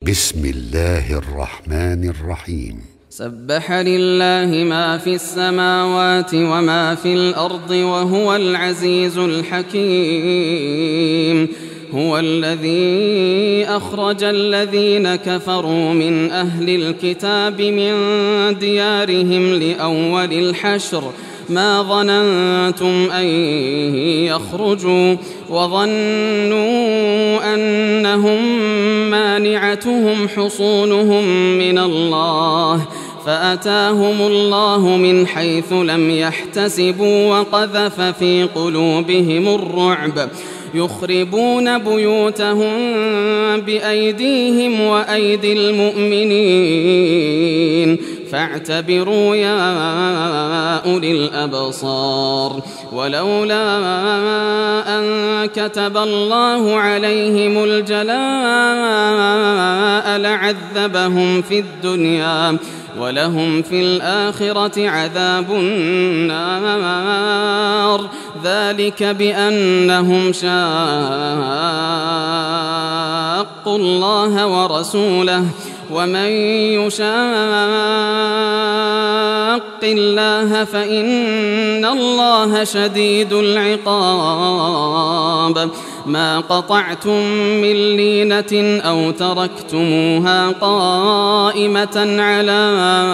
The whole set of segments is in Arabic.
بسم الله الرحمن الرحيم. سبح لله ما في السماوات وما في الأرض وهو العزيز الحكيم. هو الذي أخرج الذين كفروا من أهل الكتاب من ديارهم لأول الحشر ما ظننتم أن يخرجوا وظنوا أنهم مانعتهم حصونهم من الله فأتاهم الله من حيث لم يحتسبوا وقذف في قلوبهم الرعب يخربون بيوتهم بأيديهم وأيدي المؤمنين فاعتبروا يا أولي الأبصار. ولولا أن كتب الله عليهم الجلاء لعذبهم في الدنيا ولهم في الآخرة عذاب النار ذلك بأنهم شاقوا الله ورسوله ومن يشاق الله فإن الله شديد العقاب. ما قطعتم من لينة أو تركتموها قائمة على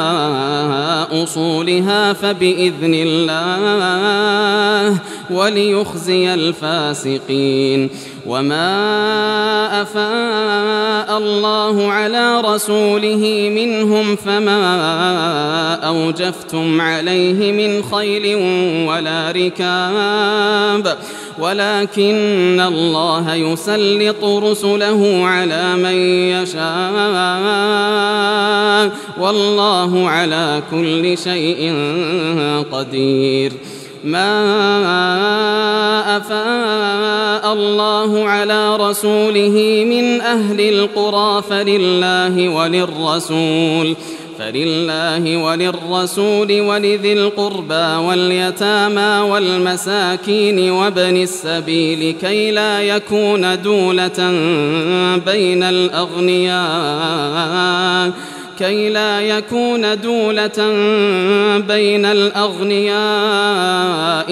أصولها فبإذن الله وليخزي الفاسقين. وما أفاء الله على رسوله منهم فما أوجفتم عليه من خيل ولا ركاب ولكن الله يسلط رسله على من يشاء والله على كل شيء قدير. ما أفاء الله على رسوله من أهل القرى فلله وللرسول ولذي القربى واليتامى والمساكين وابن السبيل كي لا يكون دولة بين الأغنياء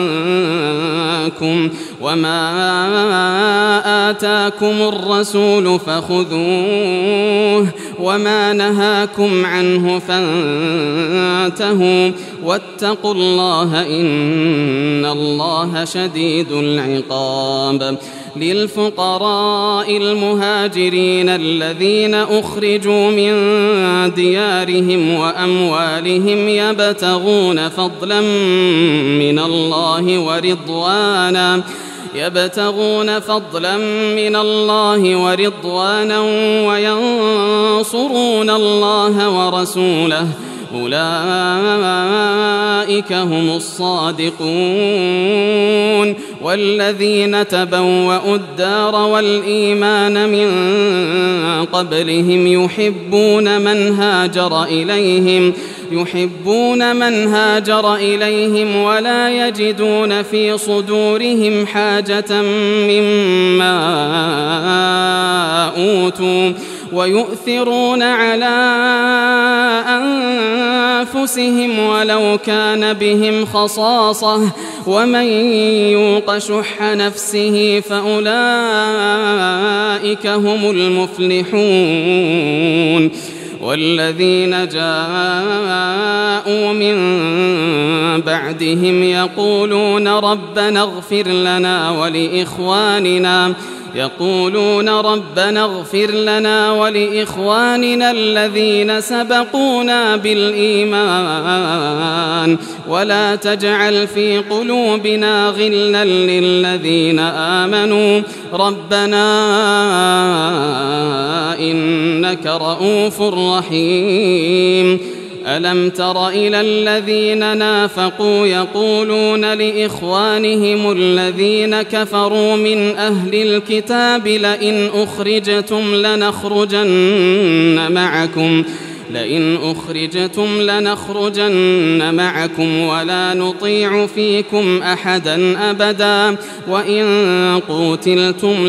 منكم. وما آتاكم الرسول فخذوه وما نهاكم عنه فانتهوا واتقوا الله إن الله شديد العقاب. للفقراء المهاجرين الذين أخرجوا من ديارهم وأموالهم يبتغون فضلا من الله ورضوانا وينصرون الله ورسوله أولئك هم الصادقون. والذين تبوأوا الدار والإيمان من قبلهم يحبون من هاجر إليهم ولا يجدون في صدورهم حاجة مما أوتوا ويؤثرون على أنفسهم ولو كان بهم خصاصة ومن يوق شح نفسه فأولئك هم المفلحون. والذين جاءوا من بعدهم يقولون ربنا اغفر لنا ولإخواننا الذين سبقونا بالإيمان ولا تجعل في قلوبنا غلا للذين آمنوا ربنا إنك رؤوف رحيم. ألم تر إلى الذين نافقوا يقولون لإخوانهم الذين كفروا من أهل الكتاب لئن أخرجتم لنخرجن معكم لئن أخرجتم لنخرجن معكم ولا نطيع فيكم أحدا أبدا وإن قوتلتم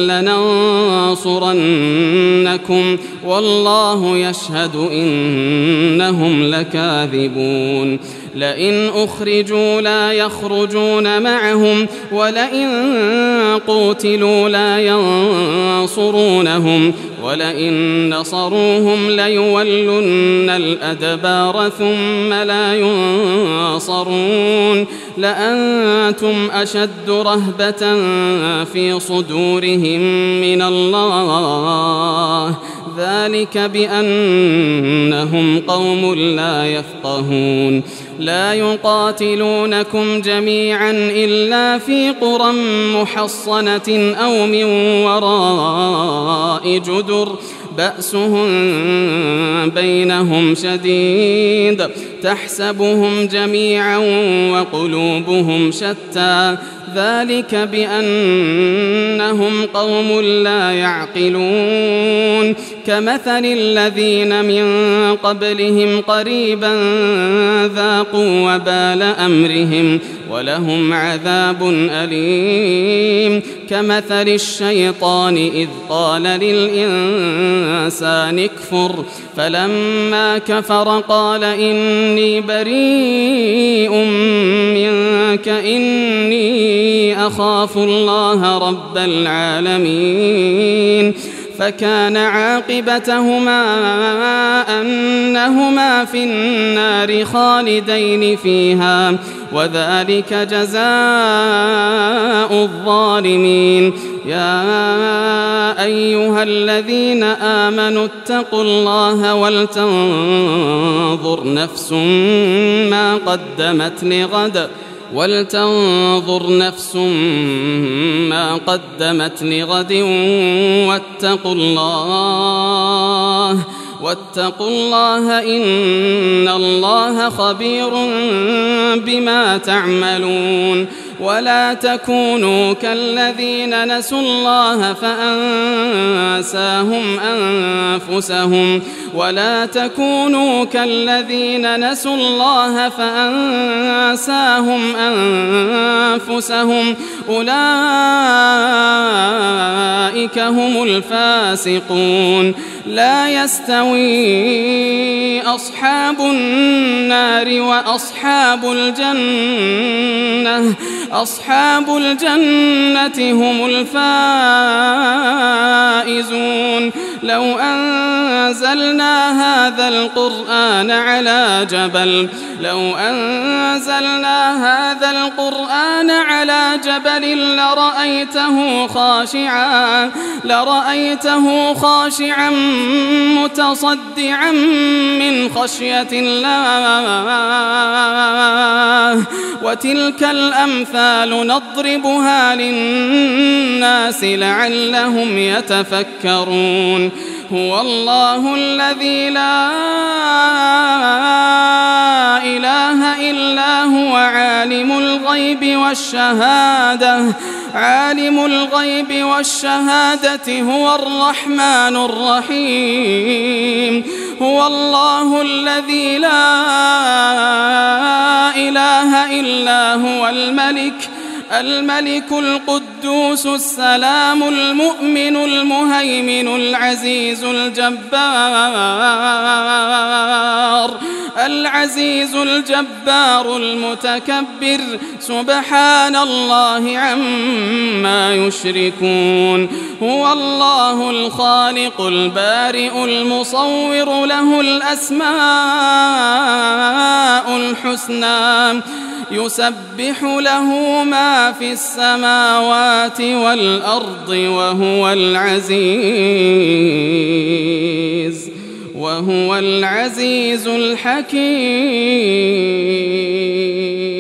لننصرنكم والله يشهد إنهم لكاذبون لئن أخرجوا لا يخرجون معهم ولئن قوتلوا لا ينصرونهم ولئن نصروهم ليولن الأدبار ثم لا ينصرون لأنتم أشد رهبة في صدورهم من الله ذلك بأنهم قوم لا يفقهون لا يقاتلونكم جميعا إلا في قرى محصنة أو من وراء جدر بأسهم بينهم شديد تحسبهم جميعا وقلوبهم شتى ذلك بأنهم قوم لا يعقلون كمثل الذين من قبلهم قريبا ذاقوا وبال أمرهم ولهم عذاب أليم كمثل الشيطان إذ قال للإنسان اكفر فلما كفر قال إني بريء منك إني أخاف الله رب العالمين فكان عاقبتهما أنهما في النار خالدين فيها وذلك جزاء الظالمين يا أيها الذين آمنوا اتقوا الله ولتنظر نفس ما قدمت لغد واتقوا الله إن الله خبير بما تعملون ولا تكونوا كالذين نسوا الله فأنساهم أنفسهم أولئك هم الفاسقون لا يستوي أصحاب النار وأصحاب الجنة أصحاب الجنة هم الفائزون لو أنزلنا هذا القرآن على جبل لرأيته خاشعا متصدعا من خشية الله وتلك الأمثال نضربها للناس لعلهم يتفكرون هو الله الذي لا إله إلا هو عالم الغيب والشهادة هو الرحمن الرحيم هو الله الذي لا إله إلا هو الملك القدوس السلام المؤمن المهيمن العزيز الجبار المتكبر سبحان الله عما يشركون هو الله الخالق البارئ المصور له الأسماء الحسنى يسبح له ما في السماوات والأرض وهو العزيز الحكيم.